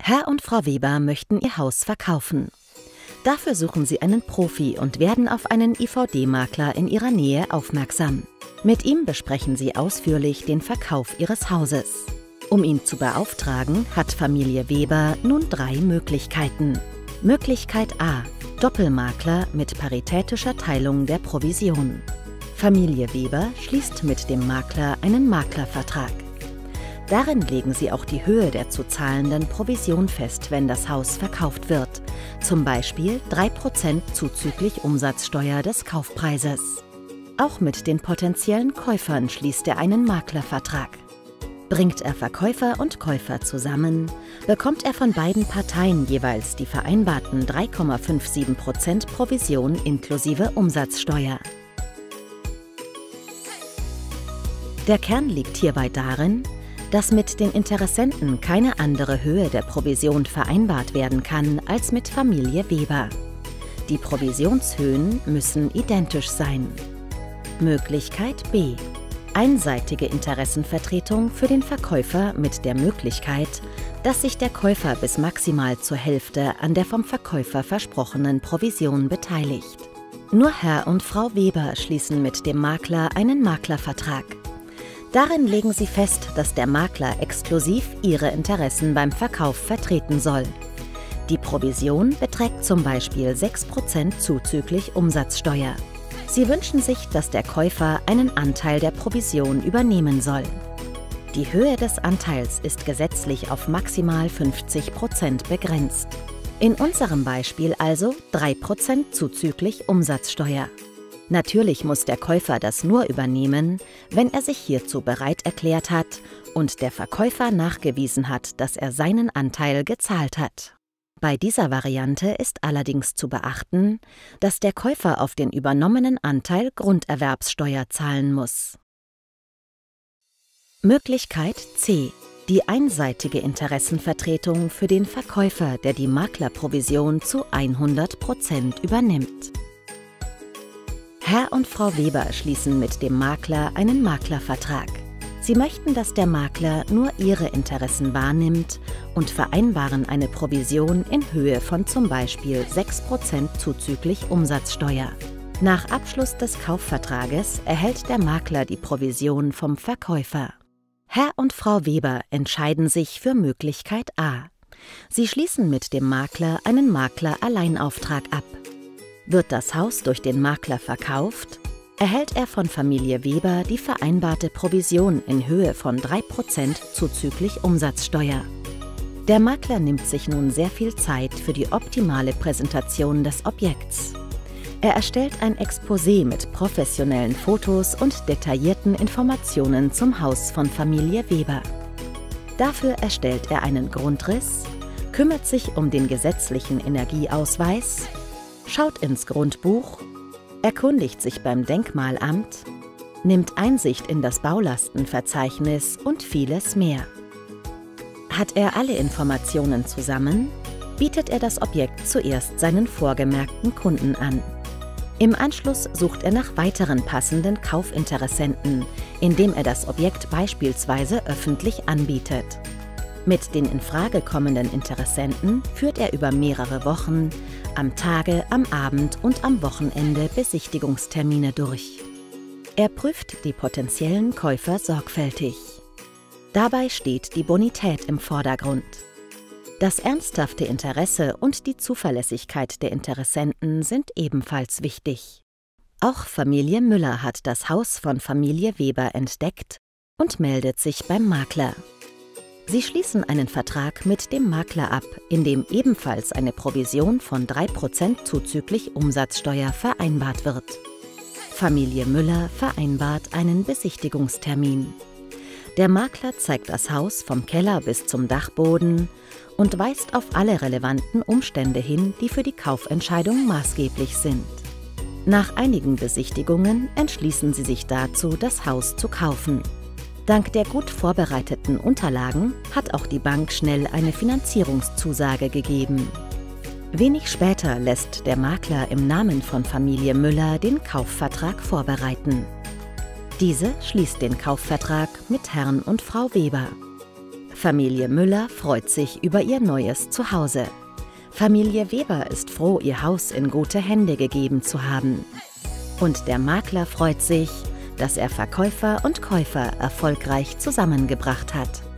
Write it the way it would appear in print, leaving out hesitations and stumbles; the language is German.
Herr und Frau Weber möchten ihr Haus verkaufen. Dafür suchen sie einen Profi und werden auf einen IVD-Makler in ihrer Nähe aufmerksam. Mit ihm besprechen sie ausführlich den Verkauf ihres Hauses. Um ihn zu beauftragen, hat Familie Weber nun 3 Möglichkeiten. Möglichkeit A: Doppelmakler mit paritätischer Teilung der Provision. Familie Weber schließt mit dem Makler einen Maklervertrag. Darin legen sie auch die Höhe der zu zahlenden Provision fest, wenn das Haus verkauft wird. Zum Beispiel 3% zuzüglich Umsatzsteuer des Kaufpreises. Auch mit den potenziellen Käufern schließt er einen Maklervertrag. Bringt er Verkäufer und Käufer zusammen, bekommt er von beiden Parteien jeweils die vereinbarten 3,57% Provision inklusive Umsatzsteuer. Der Kern liegt hierbei darin, dass mit den Interessenten keine andere Höhe der Provision vereinbart werden kann als mit Familie Weber. Die Provisionshöhen müssen identisch sein. Möglichkeit B: einseitige Interessenvertretung für den Verkäufer mit der Möglichkeit, dass sich der Käufer bis maximal zur Hälfte an der vom Verkäufer versprochenen Provision beteiligt. Nur Herr und Frau Weber schließen mit dem Makler einen Maklervertrag. Darin legen sie fest, dass der Makler exklusiv ihre Interessen beim Verkauf vertreten soll. Die Provision beträgt zum Beispiel 6% zuzüglich Umsatzsteuer. Sie wünschen sich, dass der Käufer einen Anteil der Provision übernehmen soll. Die Höhe des Anteils ist gesetzlich auf maximal 50% begrenzt. In unserem Beispiel also 3% zuzüglich Umsatzsteuer. Natürlich muss der Käufer das nur übernehmen, wenn er sich hierzu bereit erklärt hat und der Verkäufer nachgewiesen hat, dass er seinen Anteil gezahlt hat. Bei dieser Variante ist allerdings zu beachten, dass der Käufer auf den übernommenen Anteil Grunderwerbssteuer zahlen muss. Möglichkeit C: die einseitige Interessenvertretung für den Verkäufer, der die Maklerprovision zu 100% übernimmt. Herr und Frau Weber schließen mit dem Makler einen Maklervertrag. Sie möchten, dass der Makler nur ihre Interessen wahrnimmt und vereinbaren eine Provision in Höhe von zum Beispiel 6% zuzüglich Umsatzsteuer. Nach Abschluss des Kaufvertrages erhält der Makler die Provision vom Verkäufer. Herr und Frau Weber entscheiden sich für Möglichkeit A. Sie schließen mit dem Makler einen Makler-Alleinauftrag ab. Wird das Haus durch den Makler verkauft, erhält er von Familie Weber die vereinbarte Provision in Höhe von 3% zuzüglich Umsatzsteuer. Der Makler nimmt sich nun sehr viel Zeit für die optimale Präsentation des Objekts. Er erstellt ein Exposé mit professionellen Fotos und detaillierten Informationen zum Haus von Familie Weber. Dafür erstellt er einen Grundriss, kümmert sich um den gesetzlichen Energieausweis, schaut ins Grundbuch, erkundigt sich beim Denkmalamt, nimmt Einsicht in das Baulastenverzeichnis und vieles mehr. Hat er alle Informationen zusammen, bietet er das Objekt zuerst seinen vorgemerkten Kunden an. Im Anschluss sucht er nach weiteren passenden Kaufinteressenten, indem er das Objekt beispielsweise öffentlich anbietet. Mit den in Frage kommenden Interessenten führt er über mehrere Wochen, am Tage, am Abend und am Wochenende Besichtigungstermine durch. Er prüft die potenziellen Käufer sorgfältig. Dabei steht die Bonität im Vordergrund. Das ernsthafte Interesse und die Zuverlässigkeit der Interessenten sind ebenfalls wichtig. Auch Familie Müller hat das Haus von Familie Weber entdeckt und meldet sich beim Makler. Sie schließen einen Vertrag mit dem Makler ab, in dem ebenfalls eine Provision von 3% zuzüglich Umsatzsteuer vereinbart wird. Familie Müller vereinbart einen Besichtigungstermin. Der Makler zeigt das Haus vom Keller bis zum Dachboden und weist auf alle relevanten Umstände hin, die für die Kaufentscheidung maßgeblich sind. Nach einigen Besichtigungen entschließen sie sich dazu, das Haus zu kaufen. Dank der gut vorbereiteten Unterlagen hat auch die Bank schnell eine Finanzierungszusage gegeben. Wenig später lässt der Makler im Namen von Familie Müller den Kaufvertrag vorbereiten. Diese schließt den Kaufvertrag mit Herrn und Frau Weber. Familie Müller freut sich über ihr neues Zuhause. Familie Weber ist froh, ihr Haus in gute Hände gegeben zu haben. Und der Makler freut sich, dass er Verkäufer und Käufer erfolgreich zusammengebracht hat.